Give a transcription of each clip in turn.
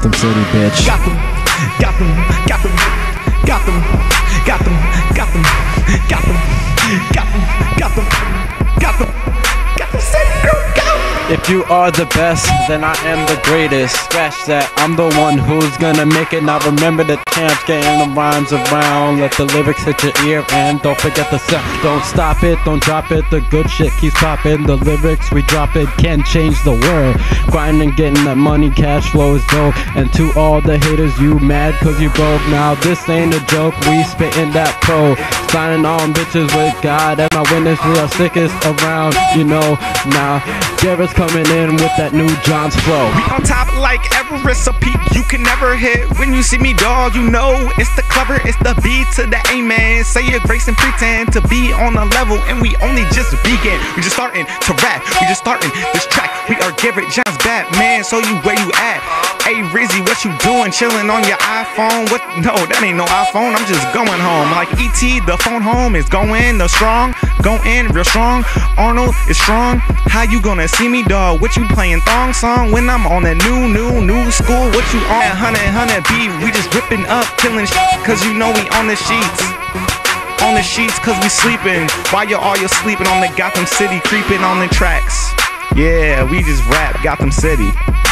Gotham City, bitch. Gotham, Gotham, Gotham, Gotham, Gotham, Gotham, Gotham, Gotham, Gotham, Gotham, Gotham City, girl, go! If you are the best, then I am the greatest. Scratch that, I'm the one who's gonna make it. Now remember the champs, getting the rhymes around. Let the lyrics hit your ear and don't forget the sound. Don't stop it, don't drop it, the good shit keeps popping. The lyrics we drop it can change the world. Grinding, getting that money, cash flow is dope. And to all the haters, you mad cause you broke. Now this ain't a joke, we spitting that pro. Signing on bitches with God as my witness, we are sickest around, you know. Now Garrett's coming in with that new John's flow. We on top like Everest, a peak you can never hit. When you see me, dog, you know it's the clever, it's the B to the A, man. Say your grace and pretend to be on a level, and we only just begin. We just starting to rap, we just starting this track. We are Garrett John's Batman, so you where you at? Hey Rizzy, what you doing? Chilling on your iPhone? What? No, that ain't no iPhone. I'm just going home. Like E.T., the phone home is going the strong, going real strong. Arnold is strong. How you gonna see me, dog? What you playing thong song when I'm on that new school? What you on? 100 beat, we just ripping up, killing cause you know we on the sheets. On the sheets cause we sleeping. While you're all sleeping on the Gotham City, creeping on the tracks. Yeah, we just rap Gotham City.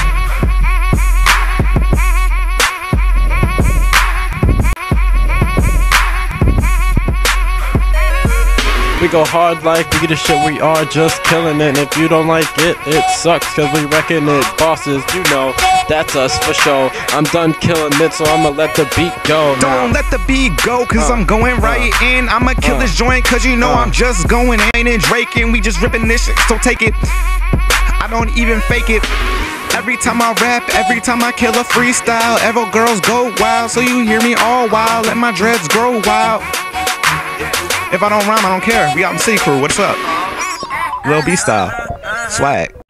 We go hard like we the shit, we are just killing it. And if you don't like it, it sucks cause we wrecking it. Bosses, you know, that's us for sure. I'm done killing it, so I'ma let the beat go now. Don't let the beat go cause I'm going right in. I'ma kill this joint cause you know I'm just going in. And Drake and we just ripping this shit, so take it. I don't even fake it. Every time I rap, every time I kill a freestyle, Evo girls go wild, so you hear me all wild. Let my dreads grow wild. If I don't rhyme, I don't care. We out in City Crew. What's up? Lil B style. Swag.